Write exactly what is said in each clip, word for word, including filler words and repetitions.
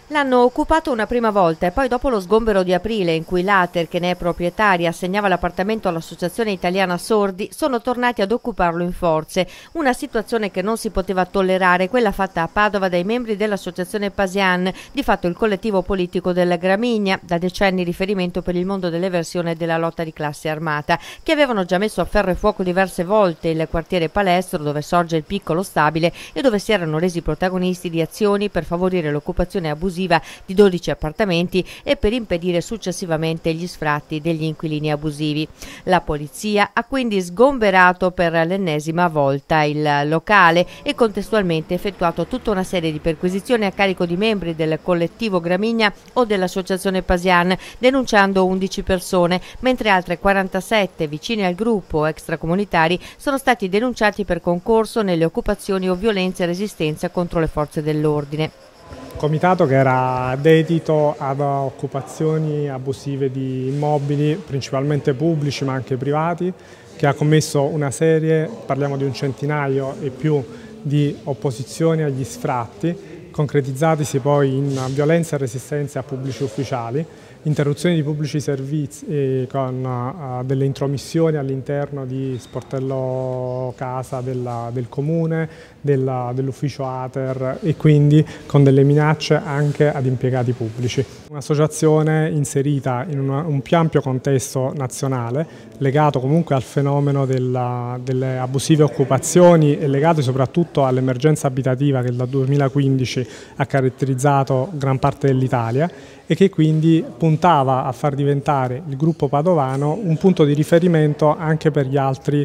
L'hanno occupato una prima volta e poi dopo lo sgombero di aprile in cui l'Ater, che ne è proprietaria, assegnava l'appartamento all'Associazione Italiana Sordi, sono tornati ad occuparlo in forze. Una situazione che non si poteva tollerare, quella fatta a Padova dai membri dell'Associazione Pasian, di fatto il collettivo politico del Gramigna, da decenni riferimento per il mondo dell'eversione e della lotta di classe armata, che avevano già messo a ferro e fuoco diverse volte il quartiere Palestro, dove sorge il piccolo stabile e dove si erano resi protagonisti di azioni per favorire l'occupazione abusiva di dodici appartamenti e per impedire successivamente gli sfratti degli inquilini abusivi. La polizia ha quindi sgomberato per l'ennesima volta il locale e contestualmente effettuato tutta una serie di perquisizioni a carico di membri del collettivo Gramigna o dell'associazione Pasian, denunciando undici persone, mentre altre quarantasette vicine al gruppo extracomunitari sono stati denunciati per concorso nelle occupazioni o violenza e resistenza contro le forze dell'ordine. Comitato che era dedito ad occupazioni abusive di immobili, principalmente pubblici ma anche privati, che ha commesso una serie, parliamo di un centinaio e più, di opposizioni agli sfratti, concretizzatisi poi in violenza e resistenza a pubblici ufficiali, interruzioni di pubblici servizi eh, con uh, delle intromissioni all'interno di sportello casa della, del comune, dell'ufficio Ater e quindi con delle minacce anche ad impiegati pubblici. Un'associazione inserita in una, un più ampio contesto nazionale, legato comunque al fenomeno della, delle abusive occupazioni e legato soprattutto all'emergenza abitativa che dal duemilaquindici ha caratterizzato gran parte dell'Italia e che quindi puntava a far diventare il gruppo padovano un punto di riferimento anche per gli altri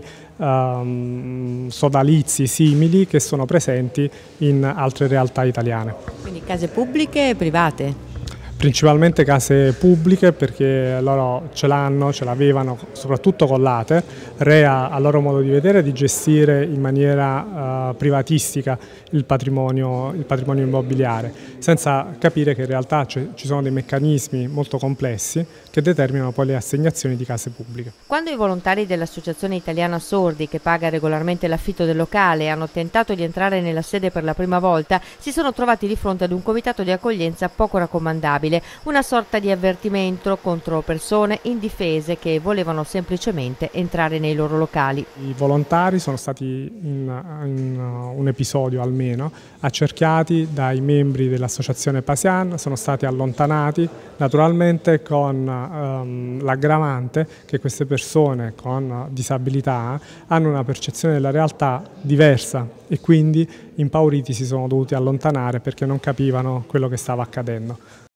um, sodalizi simili che sono presenti in altre realtà italiane. Quindi case pubbliche e private? Principalmente case pubbliche perché loro ce l'hanno, ce l'avevano soprattutto con l'Ater, Rea a loro modo di vedere di gestire in maniera uh, privatistica il patrimonio, il patrimonio immobiliare, senza capire che in realtà ci sono dei meccanismi molto complessi che determinano poi le assegnazioni di case pubbliche. Quando i volontari dell'Associazione Italiana Sordi, che paga regolarmente l'affitto del locale, hanno tentato di entrare nella sede per la prima volta, si sono trovati di fronte ad un comitato di accoglienza poco raccomandabile, una sorta di avvertimento contro persone indifese che volevano semplicemente entrare nei loro locali. I volontari sono stati in, in un episodio almeno accerchiati dai membri dell'Associazione Pasian, sono stati allontanati naturalmente con um, l'aggravante che queste persone con disabilità hanno una percezione della realtà diversa e quindi impauriti si sono dovuti allontanare perché non capivano quello che stava accadendo.